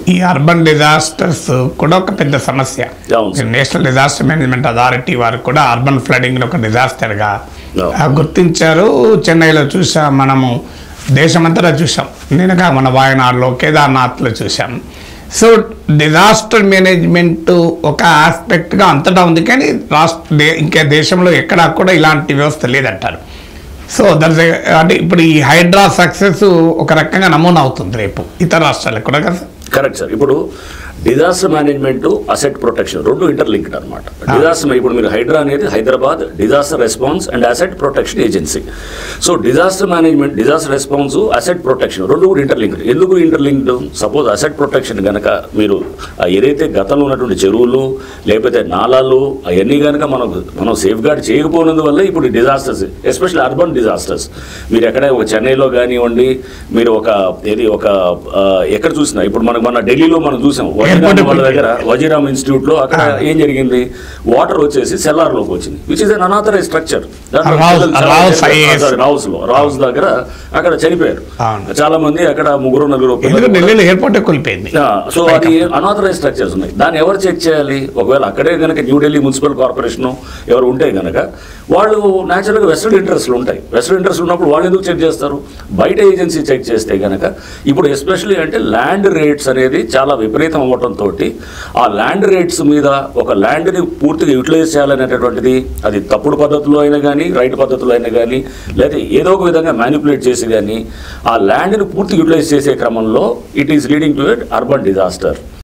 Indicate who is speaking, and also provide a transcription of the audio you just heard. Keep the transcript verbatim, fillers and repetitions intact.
Speaker 1: ఈ urban disasters కూడా ఒక పెద్ద సమస్య. నేషనల్ డిజాస్టర్ మేనేజ్మెంట్ అథారిటీ వారు కూడా అర్బన్ ఫ్లడింగ్ ఒక డిజాస్టర్గా గుర్తించారు. చెన్నైలో చూసాం, మనము దేశమంతటా చూసాం, నేనుగా మన వాయనాడులో కేదార్నాథ్లో చూసాం. సో డిజాస్టర్ మేనేజ్మెంట్ ఒక ఆస్పెక్ట్గా అంతటా ఉంది, కానీ రాష్ట్ర ఇంకా దేశంలో ఎక్కడా కూడా ఇలాంటి వ్యవస్థ లేదంటారు. సో దట్ అంటే ఇప్పుడు ఈ హైడ్రా సక్సెస్ ఒక రకంగా నమూనా అవుతుంది రేపు ఇతర రాష్ట్రాలకు కూడా కదా.
Speaker 2: Correct sir. ఇప్పుడు డిజాస్టర్ మేనేజ్మెంట్, అసెట్ ప్రొటెక్షన్ రెండు ఇంటర్లింక్డ్ అనమాట. డిజాస్టర్ ఇప్పుడు మీరు హైడ్రా అనేది Hyderabad disaster response and asset protection agency. So disaster management, disaster response, asset protection రెండు కూడా ఇంటర్లింక్డ్. ఎందుకు ఇంటర్లింక్డ్? సపోజ్ అసెట్ ప్రొటెక్షన్ కనుక మీరు ఏదైతే గతంలో ఉన్నటువంటి చెరువులు లేకపోతే నాలాలు అవన్నీ కనుక మనం మనం సేఫ్ గార్డ్ చేయకపోయినందువల్ల ఇప్పుడు డిజాస్టర్స్, ఎస్పెషల్లీ అర్బన్ డిజాస్టర్స్, మీరు ఎక్కడ ఒక చెన్నైలో కానివ్వండి, మీరు ఒక ఏది ఒక ఎక్కడ చూసినా, ఇప్పుడు మనకు మన ఢిల్లీలో మనం చూసాం వాళ్ళ దగ్గర వజీరామ్ ఇన్స్టిట్యూట్ లో అక్కడ ఏం జరిగింది, వాటర్ వచ్చేసి సెల్లార్ లోకి వచ్చింది, which is an unauthorise structure. Rao's లో రావుస్ దగ్గర అక్కడ చనిపోయారు చాలా మంది, అక్కడ ముగ్గురు నలుగురు. సో అది అనాథరైజ్ స్ట్రక్చర్స్ ఉన్నాయి. దాన్ని ఎవరు చెక్ చేయాలి? ఒకవేళ అక్కడే కనుక న్యూఢిల్లీ మున్సిపల్ కార్పొరేషన్ ఎవరు ఉంటే కనుక వాళ్ళు న్యాచురల్గా వెస్టర్న్ ఇంట్రెస్ట్లు ఉంటాయి. వెస్టర్న్ ఇంట్రెస్ట్ ఉన్నప్పుడు వాళ్ళు ఎందుకు చెక్ చేస్తారు? బయట ఏజెన్సీ చెక్ చేస్తే కనుక ఇప్పుడు ఎస్పెషల్లీ అంటే ల్యాండ్ రేట్స్ అనేది చాలా విపరీతం అవ్వడంతో ఆ ల్యాండ్ రేట్స్ మీద ఒక ల్యాండ్ని పూర్తిగా యూటిలైజ్ చేయాలనేటటువంటిది అది తప్పుడు పద్ధతిలో అయినా కానీ రైట్ పద్ధతిలో అయినా కానీ లేదా ఏదో ఒక విధంగా మ్యానిపులేట్ చేసి కానీ ఆ ల్యాండ్ని పూర్తిగా యూటిలైజ్ చేసే క్రమంలో it is leading to a urban disaster.